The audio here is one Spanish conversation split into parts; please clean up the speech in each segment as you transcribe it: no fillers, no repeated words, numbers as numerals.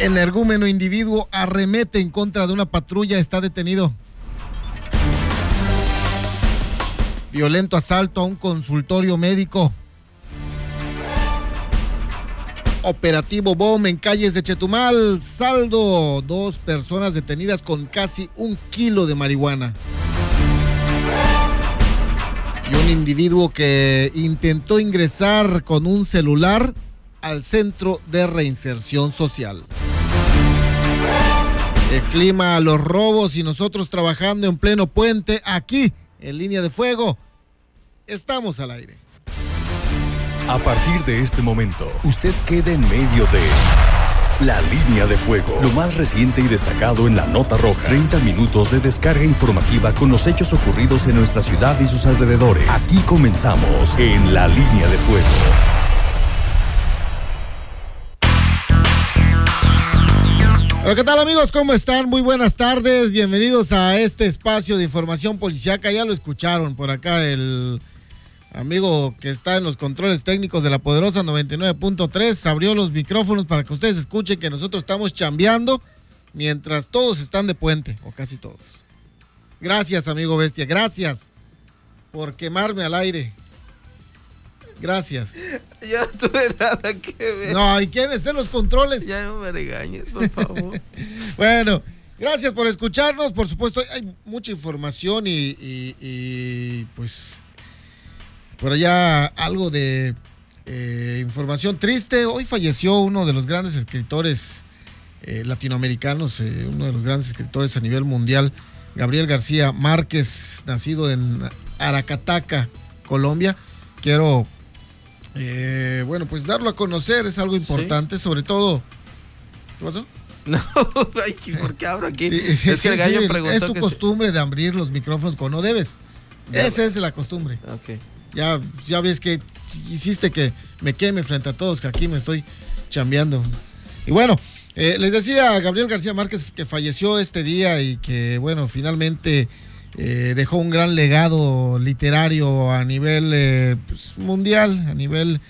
Energúmeno individuo arremete en contra de una patrulla, está detenido. Violento asalto a un consultorio médico. Operativo BOM en calles de Chetumal. Saldo, 2 personas detenidas con casi 1 kilo de marihuana. Y un individuo que intentó ingresar con un celular al Centro de Reinserción Social. El clima, los robos y nosotros trabajando en pleno puente aquí en Línea de Fuego. Estamos al aire. A partir de este momento, usted queda en medio de La Línea de Fuego, lo más reciente y destacado en la nota roja. 30 minutos de descarga informativa con los hechos ocurridos en nuestra ciudad y sus alrededores. Aquí comenzamos en La Línea de Fuego. Hola, ¿qué tal, amigos? ¿Cómo están? Muy buenas tardes. Bienvenidos a este espacio de información policíaca. Ya lo escucharon por acá el amigo que está en los controles técnicos de la poderosa 99.3. Abrió los micrófonos para que ustedes escuchen que nosotros estamos chambeando mientras todos están de puente, o casi todos. Gracias, amigo Bestia. Gracias por quemarme al aire. Gracias. Yo no tuve nada que ver. No, ¿y quién está en los controles? Ya no me regañes, por favor. Bueno, gracias por escucharnos. Por supuesto, hay mucha información y pues por allá algo de información triste. Hoy falleció uno de los grandes escritores latinoamericanos, uno de los grandes escritores a nivel mundial, Gabriel García Márquez, nacido en Aracataca, Colombia. Quiero bueno, pues darlo a conocer, es algo importante, ¿sí? Sobre todo. ¿Qué pasó? No, ¿por qué abro aquí? Es que el gallo preguntó. Es tu costumbre de abrir los micrófonos cuando no debes. Esa es la costumbre. Okay. Ya ves que hiciste que me queme frente a todos, que aquí me estoy chambeando. Y bueno, les decía a Gabriel García Márquez que falleció este día y que, bueno, finalmente dejó un gran legado literario a nivel pues, mundial, a nivel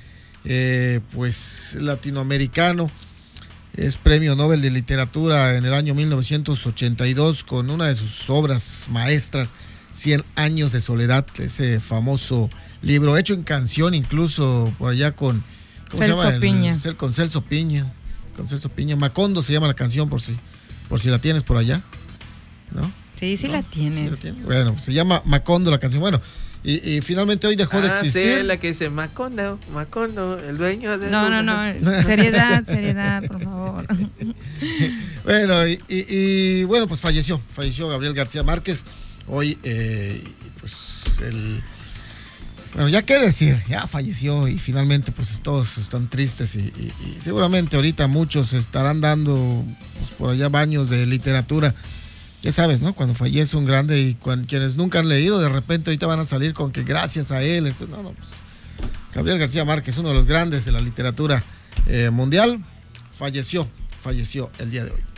pues latinoamericano. Es premio Nobel de Literatura en el año 1982 con una de sus obras maestras, 100 años de soledad, ese famoso libro hecho en canción incluso por allá con Celso Piña. Con Celso Piña. Con Celso Piña. Macondo se llama la canción por si la tienes por allá, ¿no? Sí, sí, ¿no? La tienes. ¿Sí la tiene? Bueno, se llama Macondo la canción. Bueno, y finalmente hoy dejó de existir. Sí, la que dice Macondo, el dueño de... No, seriedad, por favor. Bueno, y bueno, pues falleció Gabriel García Márquez. Hoy, pues, bueno, ya qué decir, ya falleció y finalmente, pues, todos están tristes y seguramente ahorita muchos estarán dando, pues, por allá baños de literatura. Ya sabes, ¿no? Cuando fallece un grande y quienes nunca han leído, de repente ahorita van a salir con que gracias a él, pues Gabriel García Márquez, uno de los grandes de la literatura mundial, falleció el día de hoy.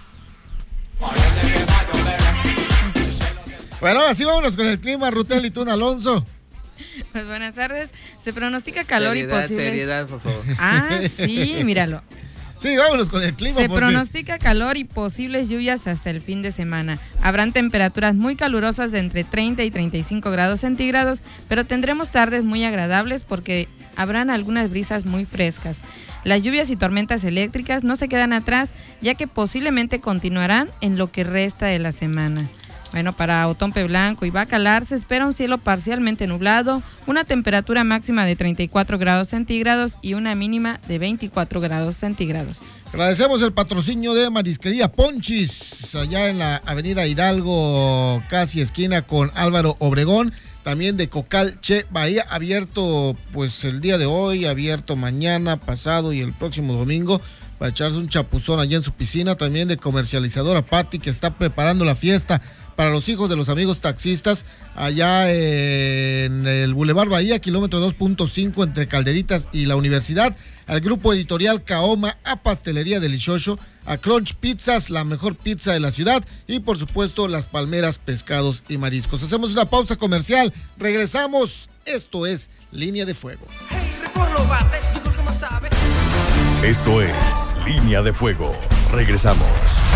Bueno, así vámonos con el clima, Rutel y Tun Alonso. Pues buenas tardes, se pronostica calor y posibles... Seriedad, por favor. Ah, sí, míralo. Sí, vámonos con el clima. Se pronostica calor y posibles lluvias hasta el fin de semana. Habrán temperaturas muy calurosas de entre 30 y 35 grados centígrados, pero tendremos tardes muy agradables porque habrán algunas brisas muy frescas. Las lluvias y tormentas eléctricas no se quedan atrás, ya que posiblemente continuarán en lo que resta de la semana. Bueno, para Otompe Blanco y Bacalar se espera un cielo parcialmente nublado, una temperatura máxima de 34 grados centígrados y una mínima de 24 grados centígrados. Agradecemos el patrocinio de Marisquería Ponchis, allá en la avenida Hidalgo, casi esquina con Álvaro Obregón. También de Cocal Che Bahía, abierto pues el día de hoy, abierto mañana, pasado y el próximo domingo, para echarse un chapuzón allá en su piscina. También de Comercializadora Pati, que está preparando la fiesta para los hijos de los amigos taxistas, allá en el Boulevard Bahía, kilómetro 2.5 entre Calderitas y la Universidad. Al grupo editorial Kaoma, a Pastelería Delicioso, a Crunch Pizzas, la mejor pizza de la ciudad, y por supuesto Las Palmeras Pescados y Mariscos. Hacemos una pausa comercial, regresamos. Esto es Línea de Fuego. Esto es Línea de Fuego, Regresamos.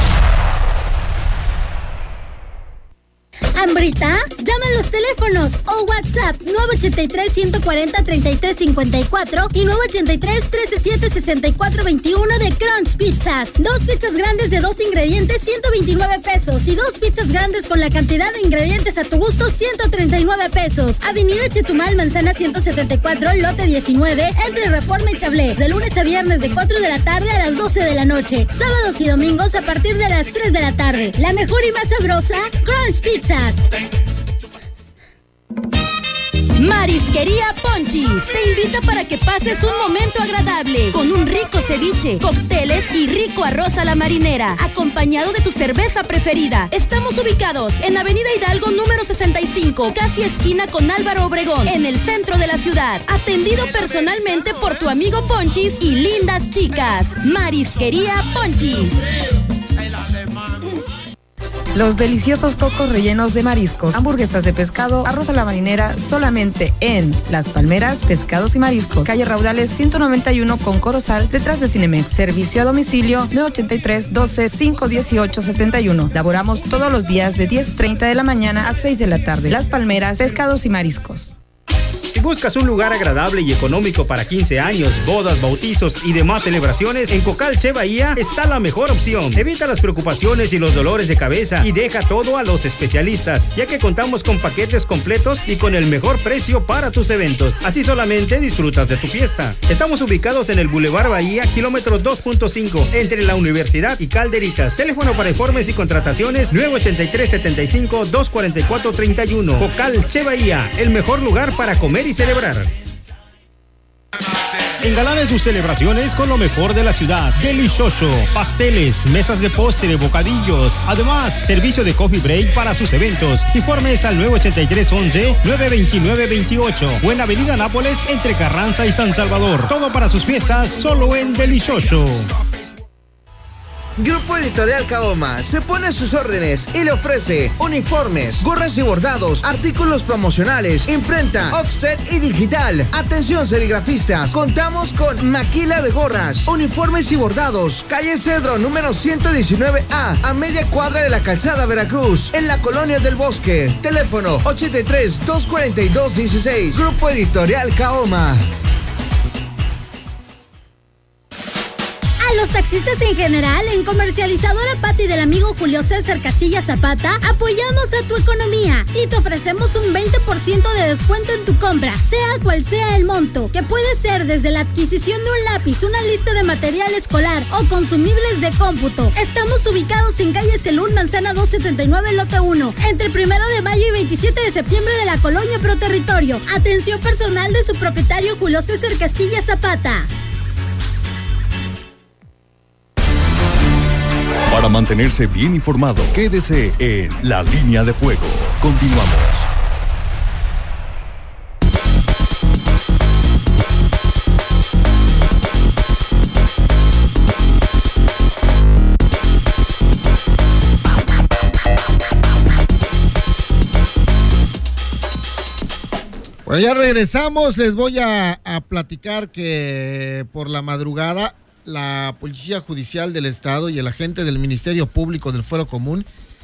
¿Hambrita? Llama a los teléfonos o WhatsApp 983-140-3354 y 983-137-6421 de Crunch Pizzas. 2 pizzas grandes de 2 ingredientes, 129 pesos. Y 2 pizzas grandes con la cantidad de ingredientes a tu gusto, 139 pesos. Avenida Chetumal, Manzana 174, lote 19, entre Reforma y Chablé. De lunes a viernes de 4 de la tarde a las 12 de la noche. Sábados y domingos a partir de las 3 de la tarde. La mejor y más sabrosa, Crunch Pizzas. Marisquería Ponchis te invita para que pases un momento agradable con un rico ceviche, cócteles y rico arroz a la marinera, acompañado de tu cerveza preferida. Estamos ubicados en Avenida Hidalgo número 65, casi esquina con Álvaro Obregón, en el centro de la ciudad. Atendido personalmente por tu amigo Ponchis y lindas chicas. Marisquería Ponchis. Los deliciosos cocos rellenos de mariscos, hamburguesas de pescado, arroz a la marinera, solamente en Las Palmeras, Pescados y Mariscos, calle Raudales 191 con Corozal, detrás de Cinemex. Servicio a domicilio 983-12-518-71. Laboramos todos los días de 10:30 de la mañana a 6 de la tarde. Las Palmeras, Pescados y Mariscos. Si buscas un lugar agradable y económico para 15 años, bodas, bautizos y demás celebraciones, en Cocal Che Bahía está la mejor opción. Evita las preocupaciones y los dolores de cabeza y deja todo a los especialistas, ya que contamos con paquetes completos y con el mejor precio para tus eventos. Así solamente disfrutas de tu fiesta. Estamos ubicados en el Boulevard Bahía, kilómetro 2.5, entre la Universidad y Calderitas. Teléfono para informes y contrataciones 983-75-244-31. Cocal Che Bahía, el mejor lugar para comer y celebrar. Engalane sus celebraciones con lo mejor de la ciudad. Delicioso, pasteles, mesas de postre, bocadillos. Además, servicio de coffee break para sus eventos. Informes al 983-11-929-28 o en Avenida Nápoles entre Carranza y San Salvador. Todo para sus fiestas solo en Delicioso. Grupo Editorial Kaoma se pone a sus órdenes y le ofrece uniformes, gorras y bordados, artículos promocionales, imprenta, offset y digital. Atención serigrafistas, contamos con maquila de gorras, uniformes y bordados. Calle Cedro número 119A, a media cuadra de la Calzada Veracruz, en la Colonia del Bosque. Teléfono 83-242-16. Grupo Editorial Kaoma. A los taxistas en general, en Comercializadora Pati del amigo Julio César Castilla Zapata, apoyamos a tu economía y te ofrecemos un 20% de descuento en tu compra, sea cual sea el monto, que puede ser desde la adquisición de un lápiz, una lista de material escolar o consumibles de cómputo. Estamos ubicados en calle Celún, Manzana 279, lote 1, entre 1 de mayo y 27 de septiembre de la Colonia Pro Territorio. Atención personal de su propietario Julio César Castilla Zapata. Para mantenerse bien informado, quédese en La Línea de Fuego. Continuamos. Bueno, ya regresamos. Les voy a platicar que por la madrugada la Policía Judicial del Estado y el agente del Ministerio Público del Fuero Común,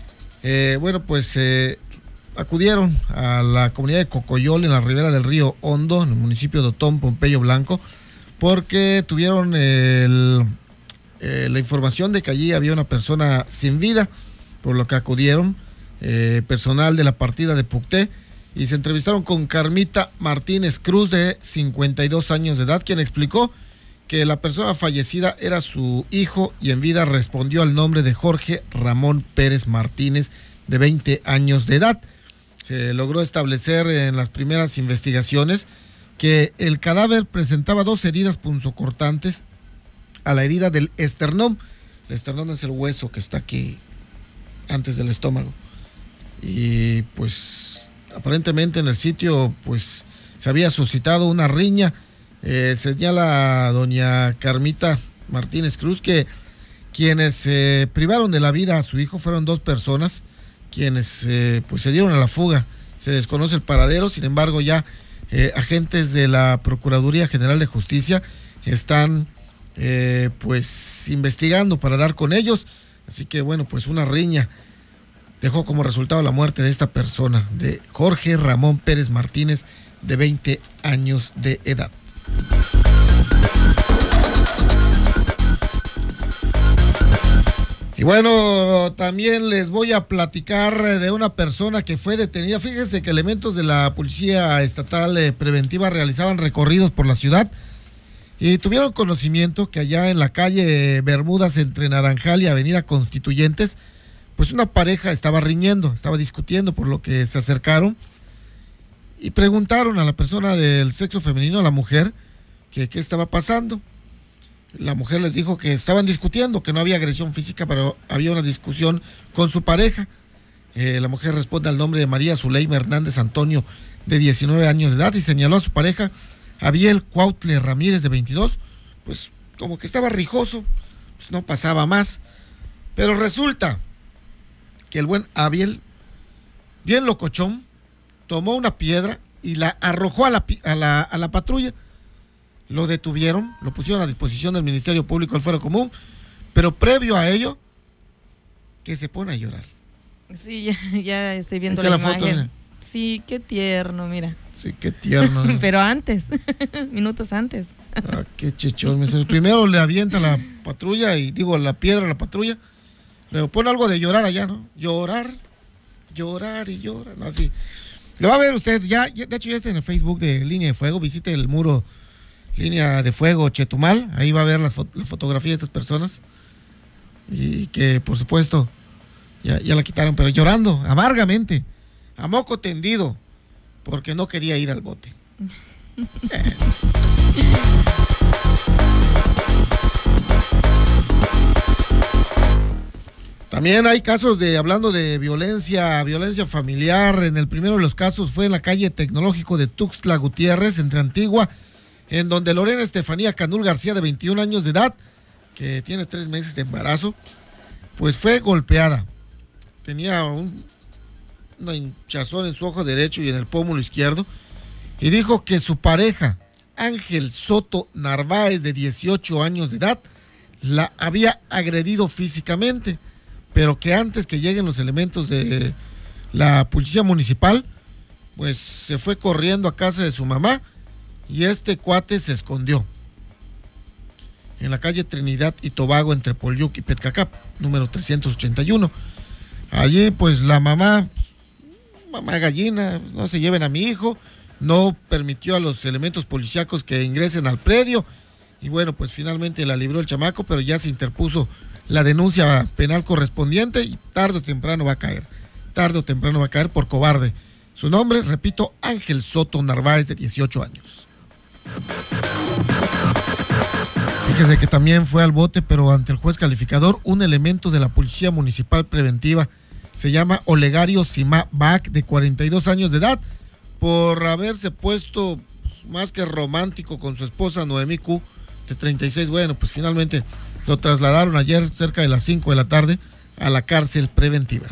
acudieron a la comunidad de Cocoyol en la ribera del río Hondo, en el municipio de Otón, Pompeyo Blanco, porque tuvieron la información de que allí había una persona sin vida, por lo que acudieron personal de la partida de Pucté y se entrevistaron con Carmita Martínez Cruz, de 52 años de edad, quien explicó que la persona fallecida era su hijo y en vida respondió al nombre de Jorge Ramón Pérez Martínez, de 20 años de edad. Se logró establecer en las primeras investigaciones que el cadáver presentaba 2 heridas punzocortantes a la herida del esternón. El esternón es el hueso que está aquí antes del estómago. Y pues aparentemente en el sitio pues se había suscitado una riña. Señala doña Carmita Martínez Cruz que quienes privaron de la vida a su hijo fueron 2 personas quienes pues se dieron a la fuga. Se desconoce el paradero, sin embargo ya agentes de la Procuraduría General de Justicia están pues investigando para dar con ellos. Así que bueno, pues una riña dejó como resultado la muerte de esta persona, de Jorge Ramón Pérez Martínez, de 20 años de edad. Y bueno, también les voy a platicar de una persona que fue detenida. Fíjense que elementos de la Policía Estatal Preventiva realizaban recorridos por la ciudad y tuvieron conocimiento que allá en la calle Bermudas entre Naranjal y Avenida Constituyentes, pues una pareja estaba riñendo, estaba discutiendo, por lo que se acercaron y preguntaron a la persona del sexo femenino, a la mujer, que qué estaba pasando. La mujer les dijo que estaban discutiendo, que no había agresión física, pero había una discusión con su pareja. La mujer responde al nombre de María Zuleima Hernández Antonio, de 19 años de edad, y señaló a su pareja, Abiel Cuautle Ramírez, de 22, pues como que estaba rijoso, pues no pasaba más. Pero resulta que el buen Abiel, bien locochón, tomó una piedra y la arrojó a la patrulla. Lo detuvieron, lo pusieron a disposición del Ministerio Público del Fuero Común, pero previo a ello, que se pone a llorar. Sí, ya estoy viendo la imagen. Foto, sí, qué tierno, mira. Sí, qué tierno. Pero antes, minutos antes. Ah, qué chechón. Primero le avienta la patrulla la piedra a la patrulla, luego pone algo de llorar allá, ¿no? Llorar y llorar, ¿no? Así. Lo va a ver usted, de hecho ya está en el Facebook de Línea de Fuego, visite el muro Línea de Fuego Chetumal, ahí va a ver la fotografía de estas personas y que por supuesto ya la quitaron, pero llorando amargamente, a moco tendido, porque no quería ir al bote. También hay casos hablando de violencia familiar. En el primero de los casos fue en la calle Tecnológico de Tuxtla Gutiérrez, entre Antigua, en donde Lorena Estefanía Canul García, de 21 años de edad, que tiene 3 meses de embarazo, pues fue golpeada. Tenía una hinchazón en su ojo derecho y en el pómulo izquierdo, y dijo que su pareja, Ángel Soto Narváez, de 18 años de edad, la había agredido físicamente, pero que antes que lleguen los elementos de la policía municipal, pues se fue corriendo a casa de su mamá, y este cuate se escondió en la calle Trinidad y Tobago entre Polyuc y Petcacap, número 381. Allí pues la mamá gallina, pues, no se lleven a mi hijo, no permitió a los elementos policíacos que ingresen al predio, y bueno, pues finalmente la libró el chamaco, pero ya se interpuso la denuncia penal correspondiente y tarde o temprano va a caer por cobarde. Su nombre, repito, Ángel Soto Narváez, de 18 años. Fíjese que también fue al bote, pero ante el juez calificador, un elemento de la Policía Municipal Preventiva, se llama Olegario Simá Bac, de 42 años de edad, por haberse puesto más que romántico con su esposa Noemí Q, de 36. Bueno, pues finalmente lo trasladaron ayer cerca de las 5 de la tarde a la cárcel preventiva.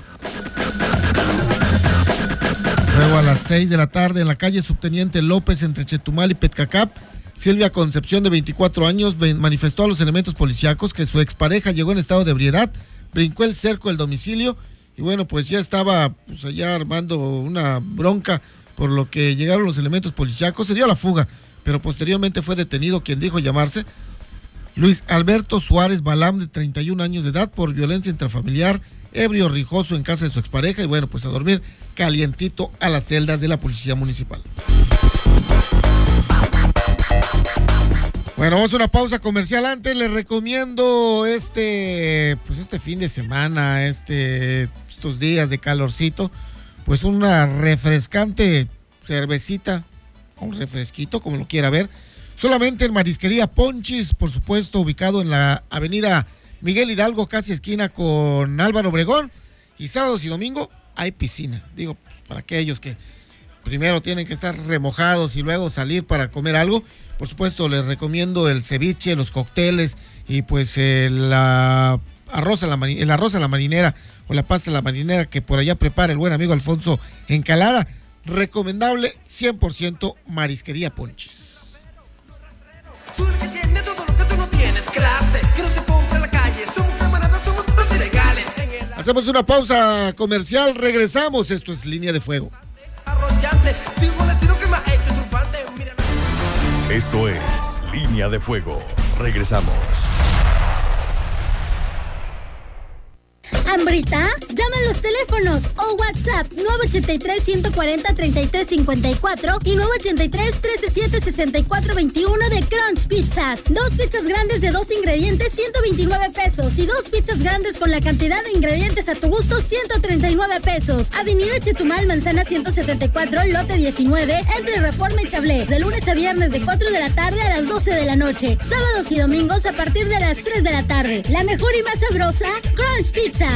Luego a las 6 de la tarde en la calle Subteniente López entre Chetumal y Petcacap, Silvia Concepción, de 24 años, manifestó a los elementos policíacos que su expareja llegó en estado de ebriedad, brincó el cerco del domicilio y bueno, pues ya estaba allá armando una bronca, por lo que llegaron los elementos policíacos, se dio a la fuga, pero posteriormente fue detenido quien dijo llamarse Luis Alberto Suárez Balam, de 31 años de edad, por violencia intrafamiliar, ebrio rijoso en casa de su expareja, y bueno, pues a dormir calientito a las celdas de la policía municipal. Bueno, vamos a una pausa comercial. Antes les recomiendo este fin de semana, estos días de calorcito, pues una refrescante cervecita, un refresquito, como lo quiera ver, solamente en Marisquería Ponchis, por supuesto, ubicado en la avenida Miguel Hidalgo, casi esquina con Álvaro Obregón, y sábados y domingo hay piscina. Digo, pues, para aquellos que primero tienen que estar remojados y luego salir para comer algo, por supuesto les recomiendo el ceviche, los cócteles y pues el arroz a la marinera o la pasta a la marinera que por allá prepara el buen amigo Alfonso Encalada. Recomendable 100% Marisquería Ponchis. Tiene todo lo que tú no tienes. Hacemos una pausa comercial, regresamos. Esto es Línea de Fuego. Esto es Línea de Fuego. Regresamos. ¿Hambrita? Llama a los teléfonos o WhatsApp 983-140-3354 y 983-137-6421 de Crunch Pizzas. 2 pizzas grandes de 2 ingredientes, 129 pesos. Y 2 pizzas grandes con la cantidad de ingredientes a tu gusto, 139 pesos. Avenida Chetumal, Manzana 174, lote 19, entre Reforma y Chablé. De lunes a viernes de 4 de la tarde a las 12 de la noche. Sábados y domingos a partir de las 3 de la tarde. La mejor y más sabrosa, Crunch Pizzas.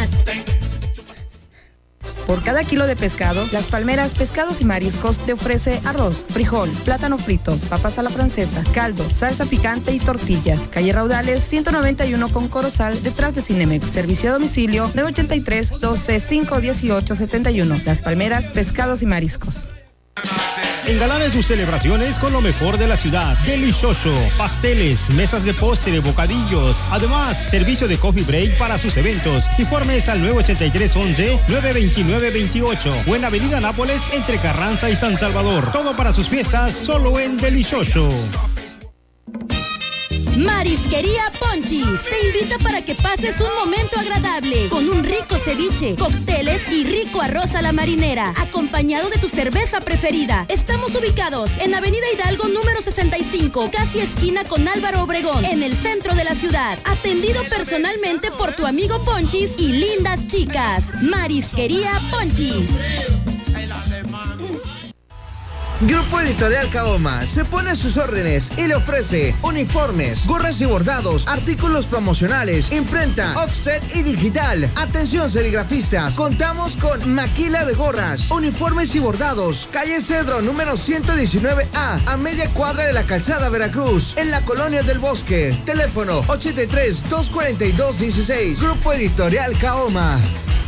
Por cada kilo de pescado, Las Palmeras Pescados y Mariscos te ofrece arroz, frijol, plátano frito, papas a la francesa, caldo, salsa picante y tortillas. Calle Raudales 191 con Corozal, detrás de Cinemex. Servicio a domicilio 983-12-518-71. Las Palmeras Pescados y Mariscos. Engalanen sus celebraciones con lo mejor de la ciudad. Delicioso, pasteles, mesas de postre, bocadillos. Además, servicio de coffee break para sus eventos. Informes al 983-11-929-28 o en Avenida Nápoles entre Carranza y San Salvador. Todo para sus fiestas solo en Delicioso. Marisquería Ponchis te invita para que pases un momento agradable con un rico ceviche, cócteles y rico arroz a la marinera, acompañado de tu cerveza preferida. Estamos ubicados en Avenida Hidalgo número 65, casi esquina con Álvaro Obregón, en el centro de la ciudad. Atendido personalmente por tu amigo Ponchis y lindas chicas. Marisquería Ponchis. Grupo Editorial Kaoma se pone a sus órdenes y le ofrece uniformes, gorras y bordados, artículos promocionales, imprenta, offset y digital. Atención serigrafistas, contamos con maquila de gorras, uniformes y bordados. Calle Cedro número 119A, a media cuadra de la Calzada Veracruz, en la Colonia del Bosque. Teléfono 83-242-16. Grupo Editorial Kaoma.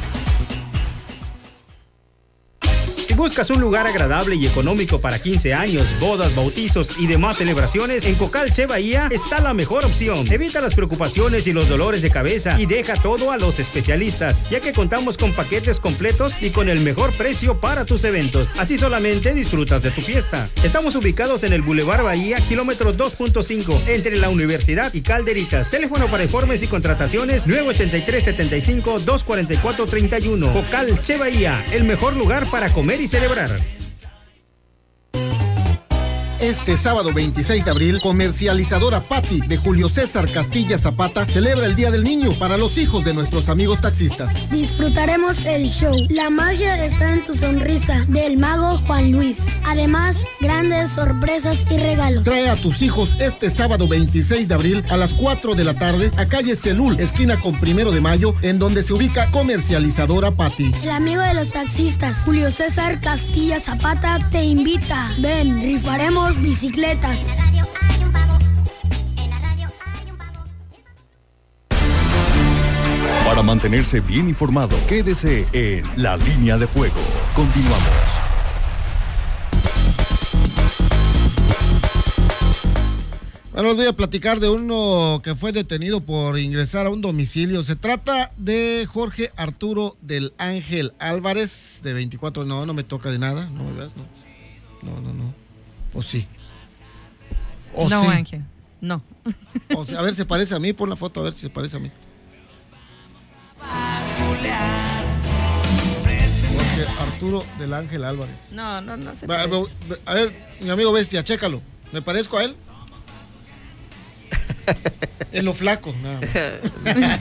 Si buscas un lugar agradable y económico para 15 años, bodas, bautizos y demás celebraciones, en Cocal Che Bahía está la mejor opción. Evita las preocupaciones y los dolores de cabeza y deja todo a los especialistas, ya que contamos con paquetes completos y con el mejor precio para tus eventos. Así solamente disfrutas de tu fiesta. Estamos ubicados en el Boulevard Bahía, kilómetro 2.5, entre la Universidad y Calderitas. Teléfono para informes y contrataciones 983-75-244-31. Cocal Che Bahía, el mejor lugar para comer y celebrar. Este sábado 26 de abril, Comercializadora Pati de Julio César Castilla Zapata celebra el Día del Niño para los hijos de nuestros amigos taxistas. Disfrutaremos el show La magia está en tu sonrisa del mago Juan Luis. Además, grandes sorpresas y regalos. Trae a tus hijos este sábado 26 de abril a las 4 de la tarde a calle Celul, esquina con 1 de Mayo, en donde se ubica Comercializadora Pati. El amigo de los taxistas, Julio César Castilla Zapata, te invita. Ven, rifaremos bicicletas. Para mantenerse bien informado, quédese en La Línea de Fuego. Continuamos. Ahora les voy a platicar de uno que fue detenido por ingresar a un domicilio. Se trata de Jorge Arturo del Ángel Álvarez, de 24. No me toca de nada. No me veas, no. ¿O sí? ¿O no, sí? Ángel, no. O sea, a ver, se parece a mí, pon la foto a ver si se parece a mí. Jorge Arturo del Ángel Álvarez. No se parece. A ver, mi amigo Bestia, chécalo. ¿Me parezco a él? En lo flaco, nada más.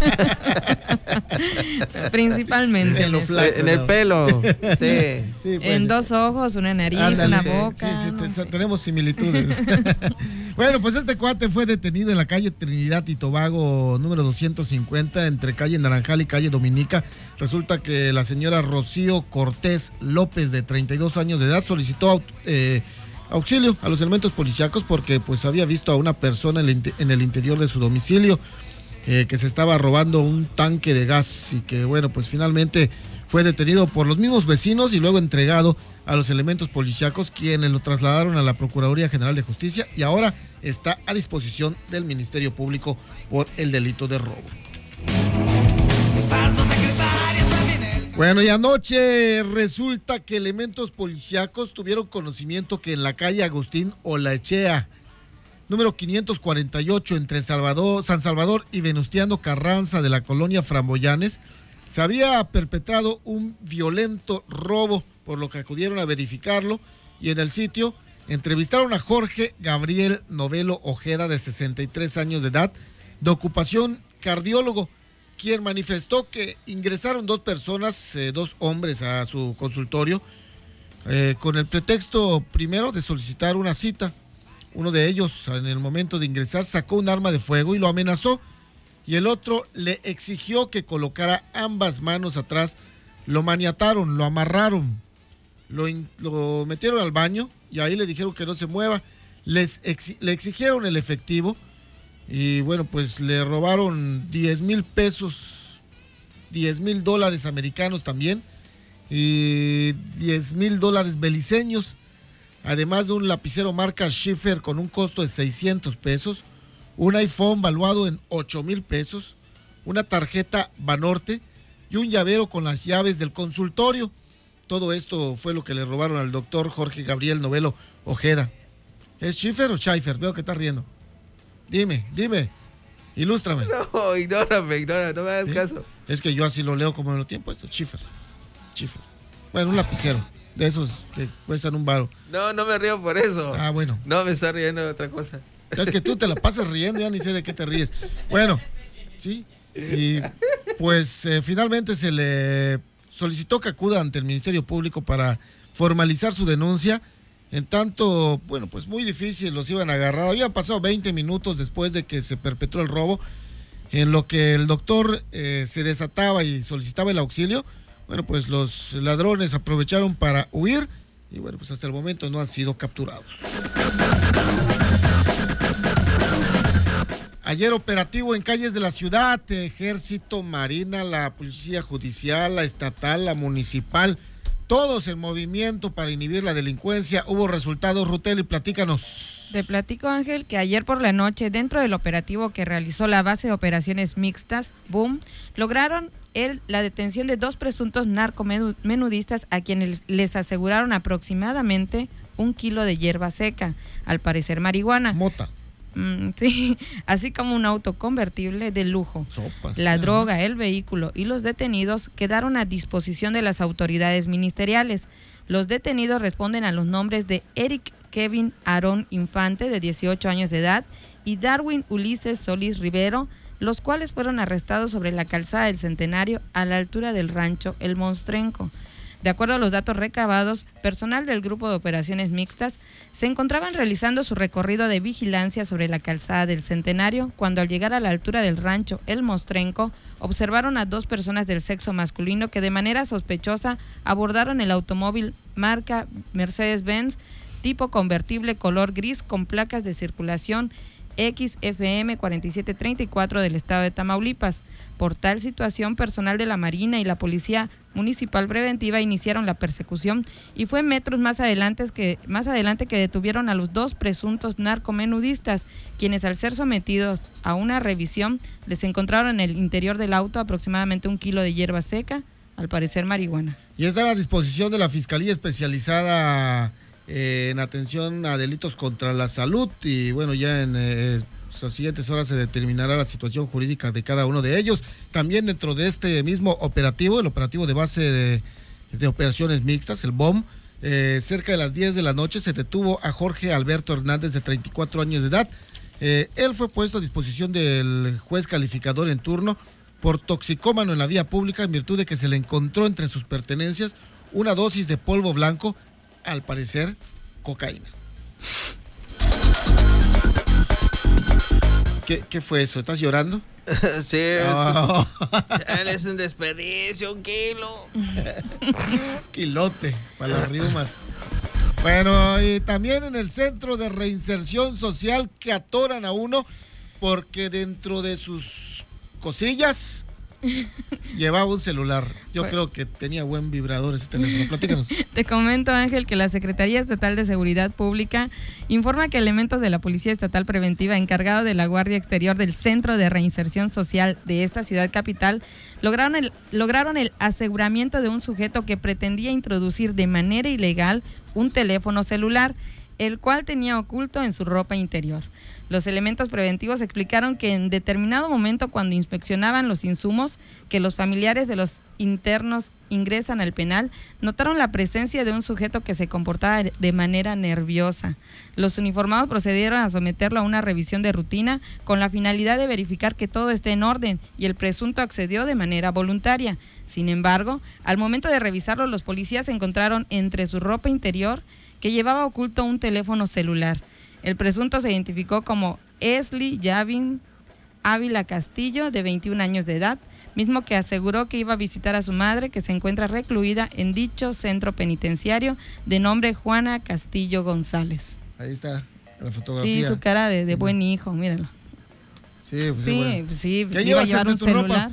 Principalmente en lo flaco, en el pelo. Sí. Sí, en 2 ojos, una nariz, ándale, una boca. Sí, no sé. tenemos similitudes. Bueno, pues este cuate fue detenido en la calle Trinidad y Tobago número 250, entre calle Naranjal y calle Dominica. Resulta que la señora Rocío Cortés López, de 32 años de edad, solicitó auxilio a los elementos policíacos porque pues había visto a una persona en el interior de su domicilio que se estaba robando un tanque de gas, y que bueno, pues finalmente fue detenido por los mismos vecinos y luego entregado a los elementos policíacos, quienes lo trasladaron a la Procuraduría General de Justicia, y ahora está a disposición del Ministerio Público por el delito de robo. Bueno, y anoche resulta que elementos policíacos tuvieron conocimiento que en la calle Agustín Olaechea, número 548, entre San Salvador y Venustiano Carranza de la colonia Framboyanes, se había perpetrado un violento robo, por lo que acudieron a verificarlo, y en el sitio entrevistaron a Jorge Gabriel Novelo Ojeda, de 63 años de edad, de ocupación cardiólogo, quien manifestó que ingresaron dos personas, dos hombres, a su consultorio, con el pretexto primero de solicitar una cita. Uno de ellos, en el momento de ingresar, sacó un arma de fuego y lo amenazó, y el otro le exigió que colocara ambas manos atrás. Lo maniataron, lo amarraron, lo metieron al baño y ahí le dijeron que no se mueva. Le exigieron el efectivo y bueno, pues le robaron 10,000 pesos, $10,000 americanos también, y $10,000 beliceños, además de un lapicero marca Schiffer con un costo de 600 pesos, un iPhone valuado en 8,000 pesos, una tarjeta Banorte y un llavero con las llaves del consultorio. Todo esto fue lo que le robaron al doctor Jorge Gabriel Novelo Ojeda. ¿Es Schiffer o Schiffer? Veo que está riendo. Dime, ilústrame. No, ignórame, no me hagas caso. Es que yo así lo leo como me lo tienen puesto, Schiffer. Bueno, un lapicero, de esos que cuestan $1. No me río por eso. Ah, bueno. No, me está riendo de otra cosa. Es que tú te la pasas riendo, ya ni sé de qué te ríes. Bueno, sí, y pues finalmente se le solicitó que acuda ante el Ministerio Público para formalizar su denuncia. En tanto, bueno, pues muy difícil los iban a agarrar. Habían pasado 20 minutos después de que se perpetró el robo, en lo que el doctor se desataba y solicitaba el auxilio. Bueno, pues los ladrones aprovecharon para huir y bueno, pues hasta el momento no han sido capturados. Ayer operativo en calles de la ciudad, Ejército, Marina, la Policía Judicial, la Estatal, la Municipal, todos en movimiento para inhibir la delincuencia. Hubo resultados, Ruteli, platícanos. Te platico, Ángel, que ayer por la noche, dentro del operativo que realizó la base de operaciones mixtas, BOOM, lograron la detención de 2 presuntos narcomenudistas a quienes les aseguraron aproximadamente 1 kilo de hierba seca, al parecer marihuana. Mota. Sí, así como un auto convertible de lujo. Sopas, la droga, el vehículo y los detenidos quedaron a disposición de las autoridades ministeriales. Los detenidos responden a los nombres de Eric Kevin Aarón Infante, de 18 años de edad, y Darwin Ulises Solís Rivero, los cuales fueron arrestados sobre la calzada del Centenario a la altura del rancho El Monstrenco. De acuerdo a los datos recabados, personal del Grupo de Operaciones Mixtas se encontraban realizando su recorrido de vigilancia sobre la calzada del Centenario cuando, al llegar a la altura del rancho El Mostrenco, observaron a 2 personas del sexo masculino que de manera sospechosa abordaron el automóvil marca Mercedes-Benz tipo convertible color gris con placas de circulación XFM 4734 del estado de Tamaulipas. Por tal situación, personal de la Marina y la Policía Municipal Preventiva iniciaron la persecución y fue metros más adelante que detuvieron a los 2 presuntos narcomenudistas, quienes, al ser sometidos a una revisión, les encontraron en el interior del auto aproximadamente 1 kilo de hierba seca, al parecer marihuana. Y está a la disposición de la Fiscalía Especializada en atención a delitos contra la salud, y bueno, ya en las siguientes horas se determinará la situación jurídica de cada uno de ellos. También dentro de este mismo operativo, el operativo de base de operaciones mixtas, el BOM, cerca de las 10 de la noche se detuvo a Jorge Alberto Hernández, de 34 años de edad. Él fue puesto a disposición del juez calificador en turno por toxicómano en la vía pública, en virtud de que se le encontró entre sus pertenencias una dosis de polvo blanco, al parecer cocaína. ¿Qué fue eso? ¿Estás llorando? Sí, es un desperdicio, 1 kilo. Kilote para las riumas. Bueno, y también en el Centro de Reinserción Social, que atoran a uno porque dentro de sus cosillas Llevaba un celular. Yo creo que tenía buen vibrador ese teléfono. Platícanos. Te comento, Ángel, que la Secretaría Estatal de Seguridad Pública informa que elementos de la Policía Estatal Preventiva encargado de la Guardia Exterior del Centro de Reinserción Social de esta ciudad capital lograron el aseguramiento de un sujeto que pretendía introducir de manera ilegal un teléfono celular, el cual tenía oculto en su ropa interior. Los elementos preventivos explicaron que en determinado momento, cuando inspeccionaban los insumos que los familiares de los internos ingresan al penal, notaron la presencia de un sujeto que se comportaba de manera nerviosa. Los uniformados procedieron a someterlo a una revisión de rutina con la finalidad de verificar que todo esté en orden, y el presunto accedió de manera voluntaria. Sin embargo, al momento de revisarlo, los policías encontraron entre su ropa interior que llevaba oculto un teléfono celular. El presunto se identificó como Esli Yavin Ávila Castillo, de 21 años de edad, mismo que aseguró que iba a visitar a su madre, que se encuentra recluida en dicho centro penitenciario, de nombre Juana Castillo González. Ahí está la fotografía. Sí, su cara de buen hijo, míralo. Sí, pues sí, ¿qué iba a llevas llevar en un tus celular.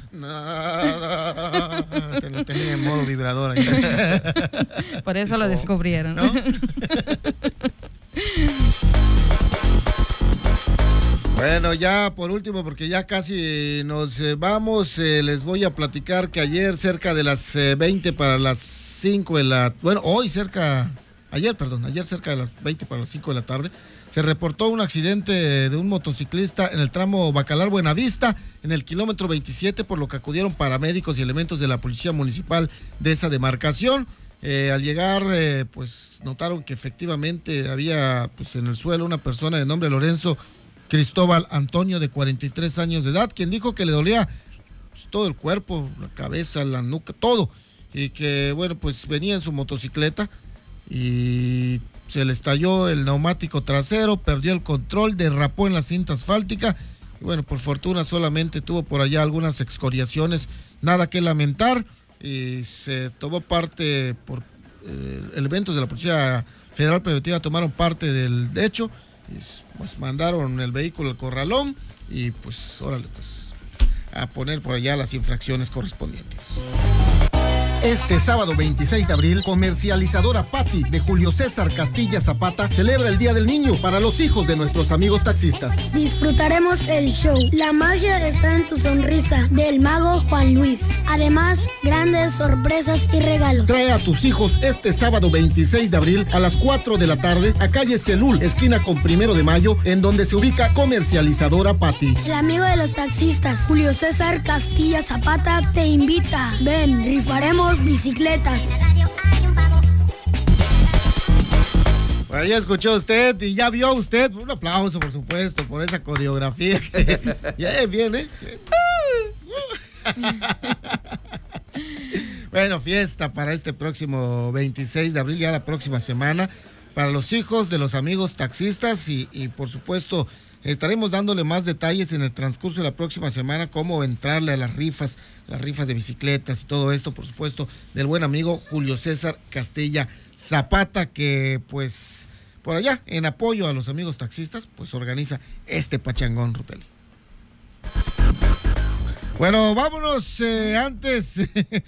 No, te lo tenía en modo vibrador ahí. Por eso lo descubrieron. ¿No? Bueno, ya por último, porque ya casi nos vamos, les voy a platicar que ayer cerca de las 20 para las 5 de la... Bueno, ayer cerca de las 20 para las 5 de la tarde, se reportó un accidente de un motociclista en el tramo Bacalar-Buenavista, en el kilómetro 27, por lo que acudieron paramédicos y elementos de la Policía Municipal de esa demarcación. Al llegar, pues notaron que efectivamente había pues en el suelo una persona de nombre Lorenzo Cristóbal Antonio, de 43 años de edad, quien dijo que le dolía pues, todo el cuerpo, la cabeza, la nuca, todo, y que bueno, pues venía en su motocicleta y se le estalló el neumático trasero, perdió el control, derrapó en la cinta asfáltica y bueno, por fortuna solamente tuvo por allá algunas excoriaciones, nada que lamentar, y se tomó parte por elementos de la Policía Federal Preventiva, tomaron parte del hecho. Pues mandaron el vehículo al corralón y pues órale, pues a poner por allá las infracciones correspondientes. Este sábado 26 de abril, Comercializadora Pati de Julio César Castilla Zapata celebra el Día del Niño para los hijos de nuestros amigos taxistas. Disfrutaremos el show. La magia está en tu sonrisa, del mago Juan Luis. Además, grandes sorpresas y regalos. Trae a tus hijos este sábado 26 de abril a las 4 de la tarde a calle Celul, esquina con 1 de Mayo, en donde se ubica Comercializadora Pati. El amigo de los taxistas, Julio César Castilla Zapata, te invita. Ven, rifaremos bicicletas. Bueno, ya escuchó usted y ya vio usted. Un aplauso, por supuesto, por esa coreografía que ya viene. Bueno, fiesta para este próximo 26 de abril, ya la próxima semana, para los hijos de los amigos taxistas y por supuesto estaremos dándole más detalles en el transcurso de la próxima semana, cómo entrarle a las rifas de bicicletas y todo esto, por supuesto, del buen amigo Julio César Castilla Zapata, que pues por allá, en apoyo a los amigos taxistas, pues organiza este pachangón, Ruteli. Bueno, vámonos, antes,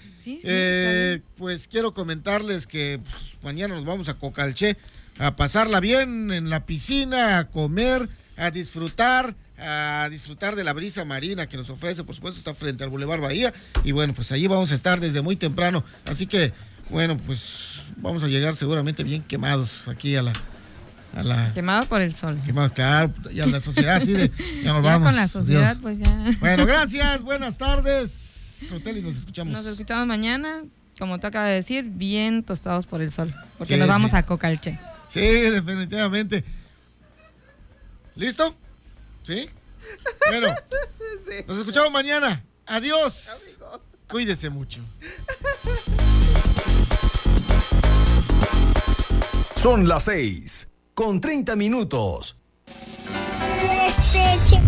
pues quiero comentarles que pues, mañana nos vamos a Cocalché a pasarla bien en la piscina, a comer, a disfrutar de la brisa marina que nos ofrece, por supuesto, está frente al Boulevard Bahía, y bueno, pues allí vamos a estar desde muy temprano, así que, bueno, pues vamos a llegar seguramente bien quemados aquí a la quemados por el sol. Quemados, claro, y a la sociedad así de, ya nos vamos. Con la sociedad, Dios. Pues ya. Bueno, gracias, buenas tardes, Roteli, nos escuchamos. Nos escuchamos mañana, como tú acabas de decir, bien tostados por el sol, porque sí, nos vamos a Cocalché. Sí, definitivamente. ¿Listo? ¿Sí? Bueno, sí. Nos escuchamos mañana. Adiós. Amigo. Cuídese mucho. Son las 6:30.